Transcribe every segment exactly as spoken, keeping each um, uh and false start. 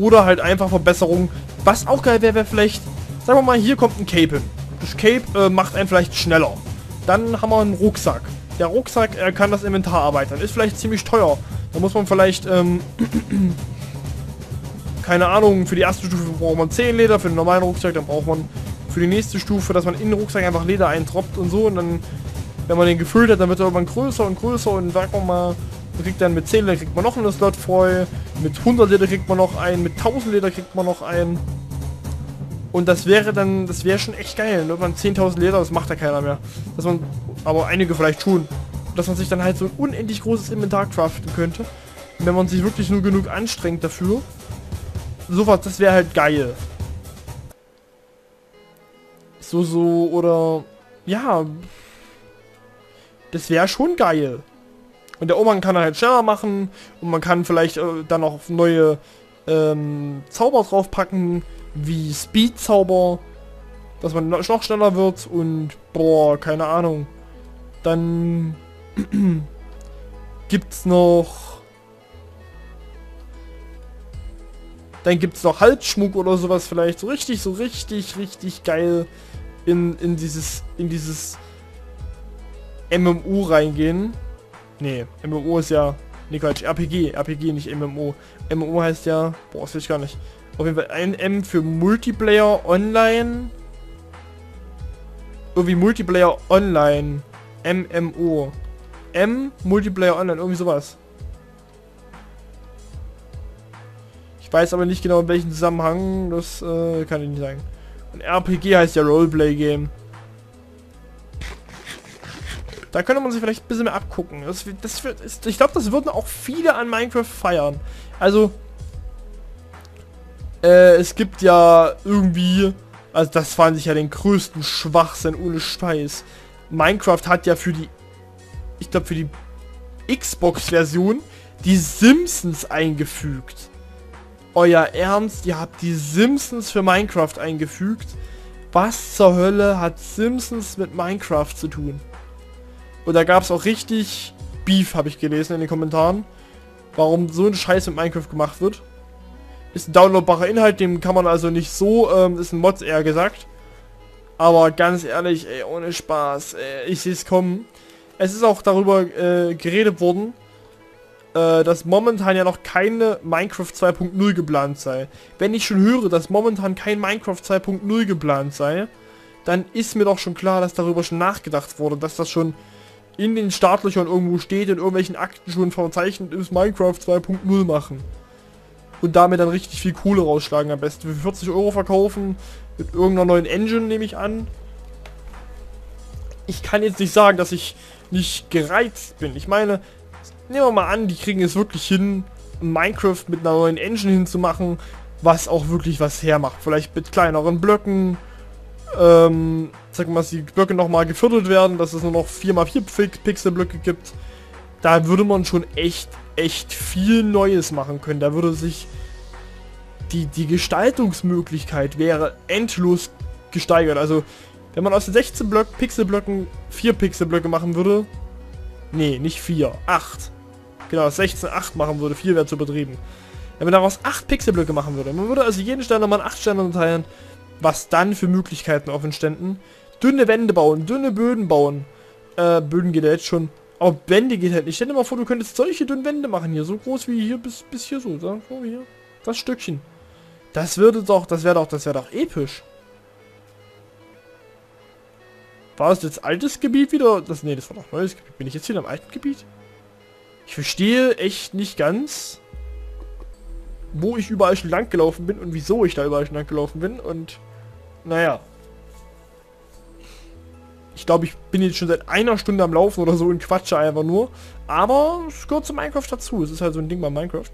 Oder halt einfach Verbesserungen. Was auch geil wäre, wäre vielleicht, sagen wir mal, hier kommt ein Cape hin. Das Cape äh, macht einen vielleicht schneller. Dann haben wir einen Rucksack. Der Rucksack, er kann das Inventar erweitern. Ist vielleicht ziemlich teuer. Da muss man vielleicht, ähm, keine Ahnung, für die erste Stufe braucht man zehn Leder, für den normalen Rucksack, dann braucht man für die nächste Stufe, dass man in den Rucksack einfach Leder eintropft und so. Und dann, wenn man den gefüllt hat, dann wird er irgendwann größer und größer und sagen wir mal, kriegt dann mit zehn Leder kriegt man noch einen Slot voll, mit hundert Leder kriegt man noch einen, mit tausend Leder kriegt man noch einen. Und das wäre dann, das wäre schon echt geil. Ne? Man zehntausend Leder, das macht ja keiner mehr. Dass man, aber einige vielleicht schon. Dass man sich dann halt so ein unendlich großes Inventar craften könnte. Und wenn man sich wirklich nur genug anstrengt dafür. Sowas, das wäre halt geil. So, so, oder, ja. Das wäre schon geil. Und der Umhang kann er halt schneller machen. Und man kann vielleicht äh, dann auch neue ähm, Zauber draufpacken. Wie Speed-Zauber. Dass man noch schneller wird. Und, boah, keine Ahnung. Dann gibt's noch... Dann gibt's noch Halsschmuck oder sowas vielleicht. So richtig, so richtig, richtig geil in, in dieses, in dieses M M O reingehen. Nee, M M O ist ja... Nee, Quatsch, R P G. R P G, nicht M M O. M M O heißt ja... Boah, das weiß ich gar nicht. Auf jeden Fall ein M für Multiplayer Online. Irgendwie Multiplayer Online. M M O. M Multiplayer Online, irgendwie sowas. Ich weiß aber nicht genau in welchem Zusammenhang, das äh, kann ich nicht sagen. Und R P G heißt ja Roleplay Game. Da könnte man sich vielleicht ein bisschen mehr abgucken. Das, das wird, ist, ich glaube, das würden auch viele an Minecraft feiern. Also, äh, es gibt ja irgendwie, also das fand ich ja den größten Schwachsinn ohne Scheiß. Minecraft hat ja für die, ich glaube für die Xbox-Version die Simpsons eingefügt. Euer Ernst? Ihr habt die Simpsons für Minecraft eingefügt? Was zur Hölle hat Simpsons mit Minecraft zu tun? Und da gab es auch richtig Beef, habe ich gelesen in den Kommentaren. Warum so ein Scheiß mit Minecraft gemacht wird. Ist ein downloadbarer Inhalt, dem kann man also nicht so, ähm, ist ein Mod eher gesagt. Aber ganz ehrlich, ey, ohne Spaß, ey, ich sehe es kommen. Es ist auch darüber äh, geredet worden, dass momentan ja noch keine Minecraft zwei Punkt null geplant sei. Wenn ich schon höre, dass momentan kein Minecraft zwei Punkt null geplant sei, dann ist mir doch schon klar, dass darüber schon nachgedacht wurde, dass das schon in den Startlöchern irgendwo steht, in irgendwelchen Akten schon verzeichnet ist, Minecraft zwei Punkt null machen. Und damit dann richtig viel Kohle rausschlagen am besten. Für vierzig Euro verkaufen, mit irgendeiner neuen Engine, nehme ich an. Ich kann jetzt nicht sagen, dass ich nicht gereizt bin. Ich meine... Nehmen wir mal an, die kriegen es wirklich hin, Minecraft mit einer neuen Engine hinzumachen, was auch wirklich was hermacht. Vielleicht mit kleineren Blöcken, ähm, sag mal, dass die Blöcke nochmal geviertelt werden, dass es nur noch vier mal vier Pixel Blöcke gibt. Da würde man schon echt, echt viel Neues machen können. Da würde sich die, die Gestaltungsmöglichkeit wäre endlos gesteigert. Also, wenn man aus den sechzehn Blöck, Pixelblöcken vier Pixelblöcke machen würde, nee, nicht vier, acht. Genau, sechzehn, acht machen würde, vier wäre zu übertrieben. Wenn man daraus acht Pixelblöcke machen würde, man würde also jeden Stern nochmal in acht Sterne unterteilen, was dann für Möglichkeiten offen ständen. Dünne Wände bauen, dünne Böden bauen. Äh, Böden geht ja jetzt schon, aber Wände geht halt nicht. Stell dir mal vor, du könntest solche dünnen Wände machen hier, so groß wie hier bis, bis hier so, so wie hier. Das Stückchen. Das würde doch, das wäre doch, das wäre doch episch. War das jetzt altes Gebiet wieder? Das, nee, das war doch neues Gebiet. Bin ich jetzt wieder im alten Gebiet? Ich verstehe echt nicht ganz, wo ich überall schon lang gelaufen bin und wieso ich da überall schon lang gelaufen bin. Und, naja. Ich glaube, ich bin jetzt schon seit einer Stunde am Laufen oder so und quatsche einfach nur. Aber es gehört zu Minecraft dazu. Es ist halt so ein Ding bei Minecraft.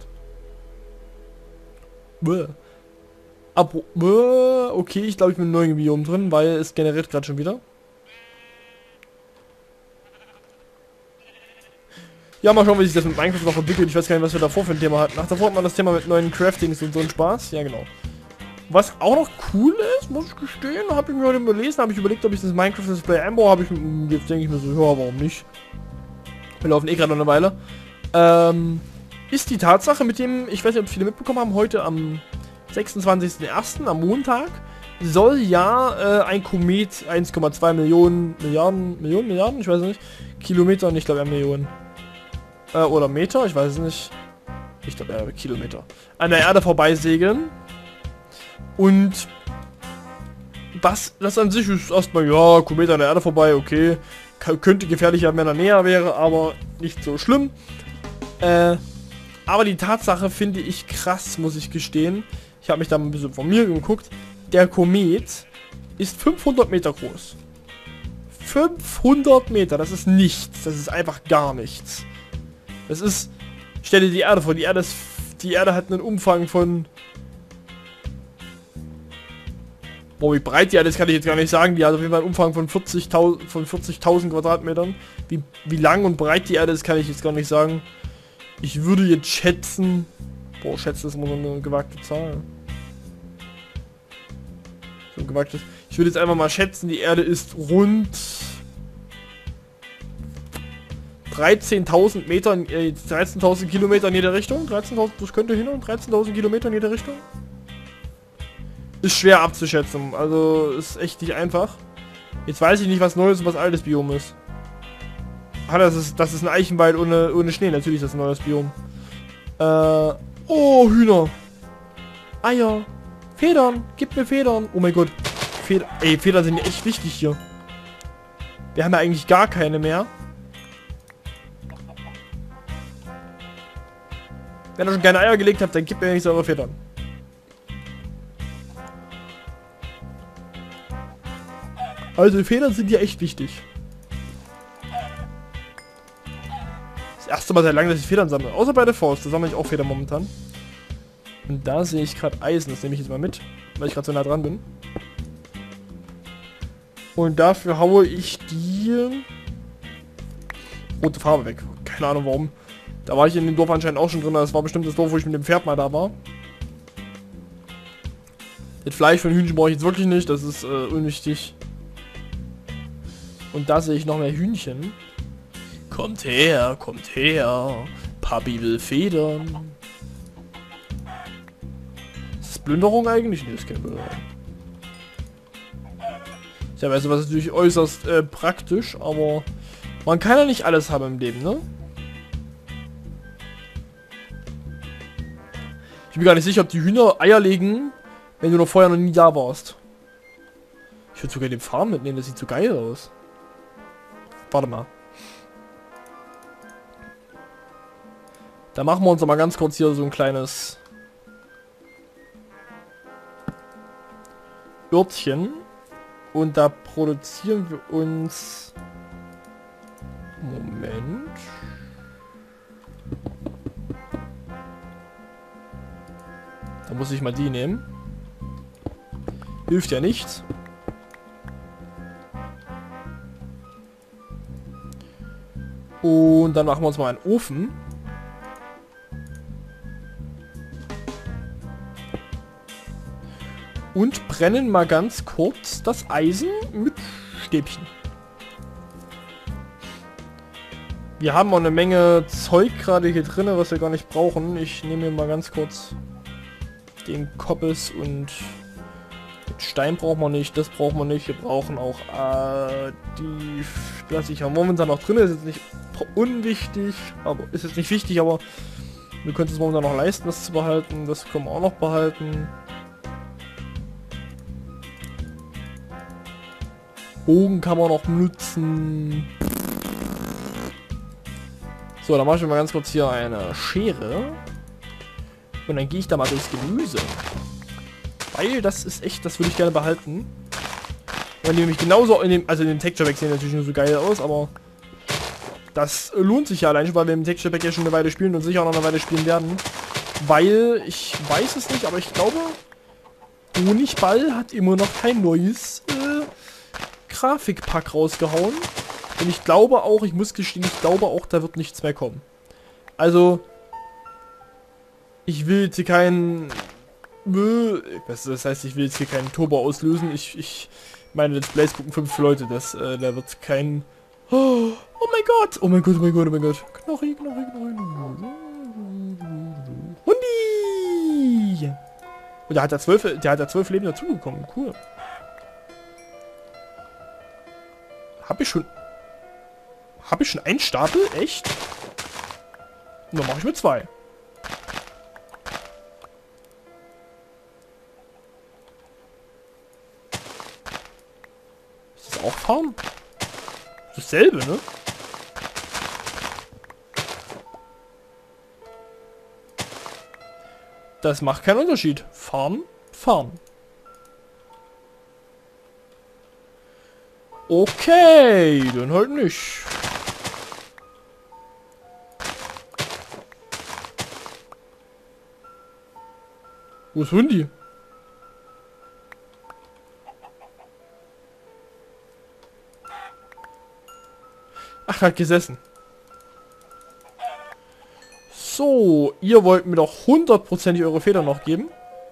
Bäh. Abo, bäh. Okay, ich glaube, ich bin im neuen Biom drin, weil es generiert gerade schon wieder. Ja, mal schauen, wie sich das mit Minecraft noch entwickelt. Ich weiß gar nicht, was wir davor für ein Thema hatten. Ach, davor hat man das Thema mit neuen Craftings und so ein Spaß. Ja, genau. Was auch noch cool ist, muss ich gestehen, habe ich mir heute überlesen, habe ich überlegt, ob ich das Minecraft Display einbaue. Habe ich, jetzt denke ich mir so, ja, warum nicht? Wir laufen eh gerade noch eine Weile. Ähm, ist die Tatsache, mit dem, ich weiß nicht, ob viele mitbekommen haben, heute am sechsundzwanzigsten ersten am Montag soll ja äh, ein Komet eins Komma zwei Millionen, Milliarden, Millionen, Milliarden, ich weiß nicht, Kilometer, nicht glaube eher Millionen. Äh, oder Meter, ich weiß es nicht. Ich glaube eher Kilometer. An der Erde vorbeisegeln. Und das, das an sich ist erstmal, ja, Komet an der Erde vorbei, okay. K könnte gefährlicher, wenn er näher wäre, aber nicht so schlimm. Äh, aber die Tatsache finde ich krass, muss ich gestehen. Ich habe mich da ein bisschen von mir geguckt. Der Komet ist fünfhundert Meter groß. fünfhundert Meter, das ist nichts. Das ist einfach gar nichts. Das ist, stell dir die Erde vor, die Erde ist, die Erde hat einen Umfang von, boah, wie breit die Erde ist, kann ich jetzt gar nicht sagen. Die hat auf jeden Fall einen Umfang von vierzigtausend von vierzigtausend Quadratmetern. Wie, wie lang und breit die Erde ist, kann ich jetzt gar nicht sagen. Ich würde jetzt schätzen, boah, schätzen ist immer so eine gewagte Zahl. So ein gewagtes. Ich würde jetzt einfach mal schätzen, die Erde ist rund dreizehntausend Meter, äh, dreizehntausend Kilometer in jede Richtung. dreizehntausend, das könnte hin und dreizehntausend Kilometer in jede Richtung. Ist schwer abzuschätzen, also ist echt nicht einfach. Jetzt weiß ich nicht, was neues und was altes Biom ist. Ah, das ist, das ist ein Eichenwald ohne, ohne Schnee, natürlich ist das ein neues Biom. Äh, oh, Hühner. Eier. Federn, gib mir Federn. Oh mein Gott. Feder, ey, Federn sind echt wichtig hier. Wir haben ja eigentlich gar keine mehr. Wenn ihr schon keine Eier gelegt habt, dann gebt mir nicht eure Federn. Also Federn sind hier echt wichtig. Das erste Mal seit langem, dass ich Federn sammle. Außer bei der Faust, da sammle ich auch Federn momentan. Und da sehe ich gerade Eisen, das nehme ich jetzt mal mit, weil ich gerade so nah dran bin. Und dafür haue ich die rote Farbe weg. Keine Ahnung warum. Da war ich in dem Dorf anscheinend auch schon drin. Das war bestimmt das Dorf, wo ich mit dem Pferd mal da war. Das Fleisch von Hühnchen brauche ich jetzt wirklich nicht. Das ist äh, unwichtig. Und da sehe ich noch mehr Hühnchen. Kommt her, kommt her. Papi will Federn. Ist das Plünderung eigentlich? Nee, das ist keine Plünderung. Ja, weißt du, was ist natürlich äußerst äh, praktisch, aber man kann ja nicht alles haben im Leben, ne? Ich bin gar nicht sicher, ob die Hühner Eier legen, wenn du noch vorher noch nie da warst. Ich würde sogar den Farm mitnehmen, das sieht so geil aus. Warte mal. Da machen wir uns mal ganz kurz hier so ein kleines Örtchen. Und da produzieren wir uns... Moment. Da muss ich mal die nehmen. Hilft ja nichts. Und dann machen wir uns mal einen Ofen. Und brennen mal ganz kurz das Eisen mit Stäbchen. Wir haben auch eine Menge Zeug gerade hier drin, was wir gar nicht brauchen. Ich nehme mir mal ganz kurz den Koppes und Stein brauchen wir nicht, das brauchen wir nicht. Wir brauchen auch äh, die, lasse ich ja momentan noch drin, ist jetzt nicht unwichtig, aber ist jetzt nicht wichtig, aber wir können es momentan noch leisten, das zu behalten. Das können wir auch noch behalten. Bogen kann man noch nutzen. So, dann mache ich mir mal ganz kurz hier eine Schere. Und dann gehe ich da mal durchs Gemüse. Weil das ist echt, das würde ich gerne behalten. Und nämlich genauso in dem, also in dem Texture Pack sehen natürlich nur so geil aus, aber das lohnt sich ja allein schon, weil wir im Texture Pack ja schon eine Weile spielen und sicher auch noch eine Weile spielen werden. Weil, ich weiß es nicht, aber ich glaube, Honigball hat immer noch kein neues äh, Grafikpack rausgehauen. Und ich glaube auch, ich muss gestehen, ich glaube auch, da wird nichts mehr kommen. Also, ich will jetzt hier keinen... Was das heißt, ich will jetzt hier keinen Turbo auslösen. Ich, ich meine, Let's Plays gucken fünf Leute. Das, äh, da wird kein... Oh, oh mein Gott! Oh mein Gott, oh mein Gott, oh mein Gott. Knochi, Knochi, Knochi. Hundi! Und der hat da zwölf, der hat da zwölf Leben dazugekommen. Cool. Hab ich schon... Hab ich schon einen Stapel? Echt? Und dann mache ich mit zwei. Ist das auch Farm? Dasselbe, ne? Das macht keinen Unterschied. Farm, Farm. Okay, dann halt nicht. Wo ist Hundi? Ach, hat gesessen. So, ihr wollt mir doch hundertprozentig eure Federn noch geben.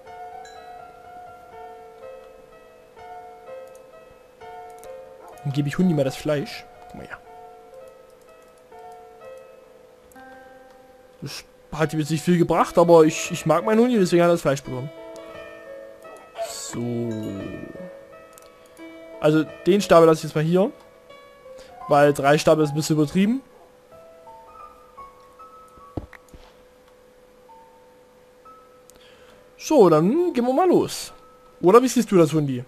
Dann gebe ich Hundi mal das Fleisch. Guck mal her. Das hat ihm jetzt nicht viel gebracht, aber ich, ich mag meinen Hundi, deswegen hat er das Fleisch bekommen. So. Also den Stapel lasse ich jetzt mal hier. Weil drei Stapel ist ein bisschen übertrieben. So, dann gehen wir mal los. Oder wie siehst du das, Hundi?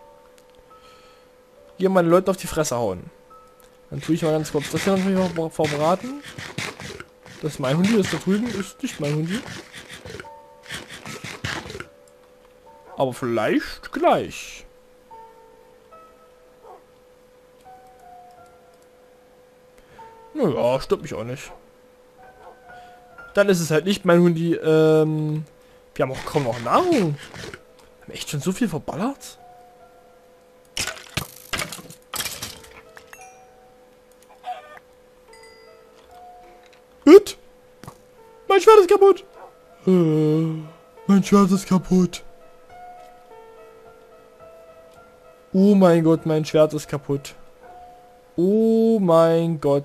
Hier meine Leute auf die Fresse hauen. Dann tue ich mal ganz kurz das hier natürlich noch verbraten. Das ist mein Hundi, das da drüben ist nicht mein Hundi. Aber vielleicht gleich. Naja, stört mich auch nicht. Dann ist es halt nicht mein Hundi. Ähm, wir haben auch kaum noch Nahrung. Wir haben echt schon so viel verballert. Hüt! Mein Schwert ist kaputt! Äh, mein Schwert ist kaputt. Oh mein Gott, mein Schwert ist kaputt. Oh mein Gott.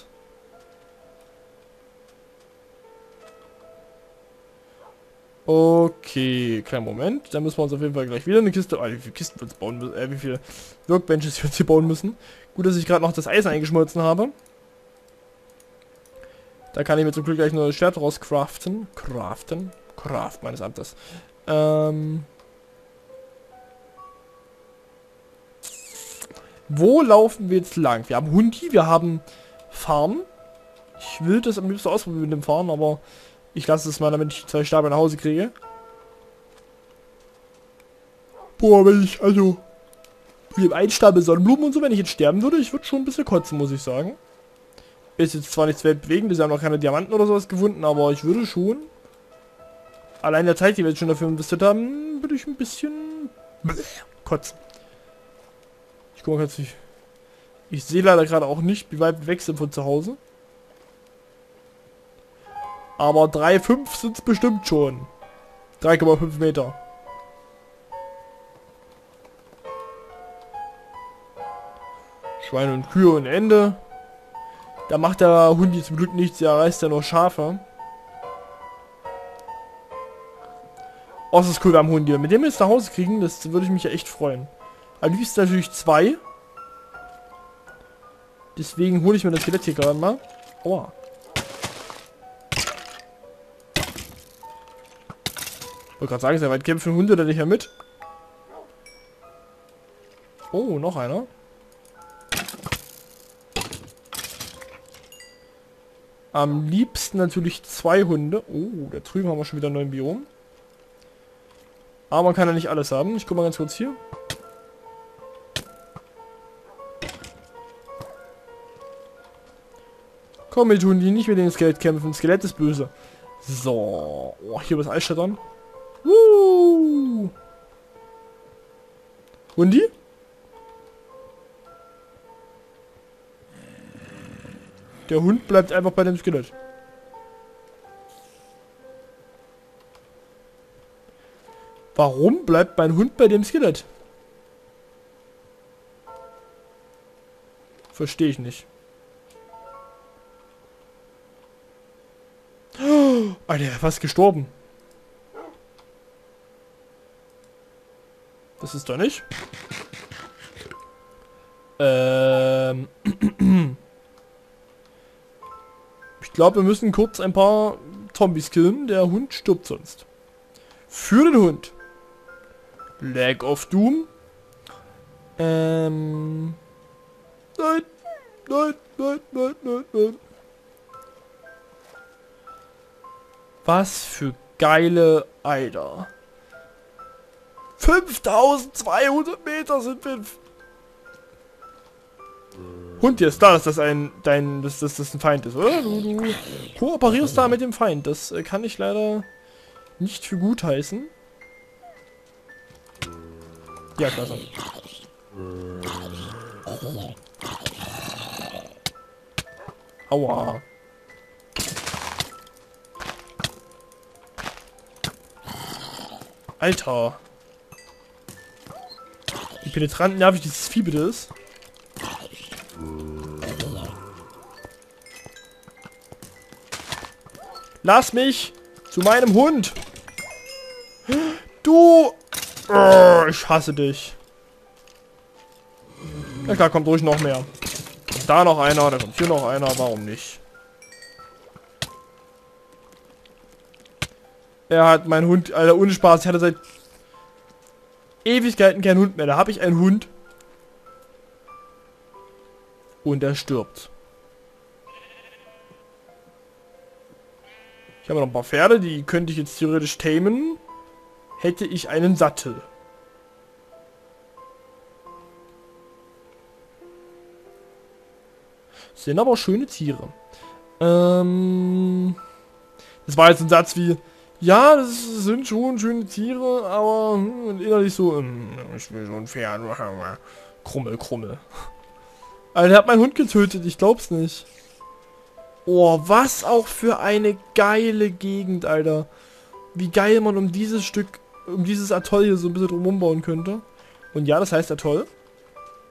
Okay, kleinen Moment. Dann müssen wir uns auf jeden Fall gleich wieder eine Kiste... Ah, wie viele Kisten wir uns bauen müssen. Äh, wie viele Workbenches wir uns hier bauen müssen. Gut, dass ich gerade noch das Eisen eingeschmolzen habe. Da kann ich mir zum Glück gleich nur das Schwert raus craften. Craften? Craft meines Amtes. Ähm... Wo laufen wir jetzt lang? Wir haben Hundi, wir haben Farm. Ich will das am liebsten ausprobieren mit dem Farm, aber ich lasse es mal, damit ich zwei Stapel nach Hause kriege. Boah, wenn ich, also... Mit einem Stapel Sonnenblumen und so, wenn ich jetzt sterben würde, ich würde schon ein bisschen kotzen, muss ich sagen. Ist jetzt zwar nichts weltbewegendes, wir haben noch keine Diamanten oder sowas gefunden, aber ich würde schon... Allein der Zeit, die wir jetzt schon dafür investiert haben, würde ich ein bisschen... kotzen. Ich guck mal ganz nicht. Ich sehe leider gerade auch nicht, wie weit wir weg sind von zu Hause. Aber drei Komma fünf sind es bestimmt schon. drei Komma fünf Meter. Schweine und Kühe und Ende. Da macht der Hundi zum Glück nichts, der reißt ja nur Schafe. Oh, das ist cool, wir haben Hundi. Mit dem wir jetzt nach Hause kriegen, das würde ich mich ja echt freuen. Am liebsten natürlich zwei. Deswegen hole ich mir das Skelett hier gerade mal. Aua. Ich wollte gerade sagen, sehr weit kämpfen Hunde da nicht mehr mit. Oh, noch einer. Am liebsten natürlich zwei Hunde. Oh, da drüben haben wir schon wieder einen neuen Biom. Aber man kann ja nicht alles haben. Ich guck mal ganz kurz hier. Komm mit Hundi, nicht mit dem Skelett kämpfen. Skelett ist böse. So. Oh, hier was Eisstattern. Woo! Hundi? Der Hund bleibt einfach bei dem Skelett. Warum bleibt mein Hund bei dem Skelett? Verstehe ich nicht. Oh, Alter, er ist fast gestorben. Das ist doch nicht. Ähm. Ich glaube, wir müssen kurz ein paar Zombies killen. Der Hund stirbt sonst. Für den Hund. Leg of Doom. Ähm. Nein. Nein, nein, nein, nein, nein. Was für geile Eider. fünftausendzweihundert Meter sind wir. Hund, hier ist da, dass das ein dein dass, dass das ein Feind ist, oder? Du, du kooperierst da mit dem Feind. Das äh, kann ich leider nicht für gut heißen. Ja, klasse. Aua. Alter. Wie penetrant nervig dieses Vieh bitte ist. Lass mich zu meinem Hund. Du. Oh, ich hasse dich. Ja klar, kommt ruhig noch mehr. Da noch einer, da kommt hier noch einer, warum nicht? Er hat meinen Hund, Alter, ohne Spaß, ich hatte seit Ewigkeiten keinen Hund mehr. Da habe ich einen Hund. Und er stirbt. Ich habe noch ein paar Pferde, die könnte ich jetzt theoretisch tamen. Hätte ich einen Sattel. Sind aber schöne Tiere. Ähm, das war jetzt ein Satz wie, ja, das sind schon schöne Tiere, aber hm, innerlich so, hm, ich will so ein Pferd. Krummel, Krummel. Alter, der hat meinen Hund getötet, ich glaub's nicht. Oh, was auch für eine geile Gegend, Alter. Wie geil man um dieses Stück, um dieses Atoll hier so ein bisschen drum umbauen könnte. Und ja, das heißt Atoll.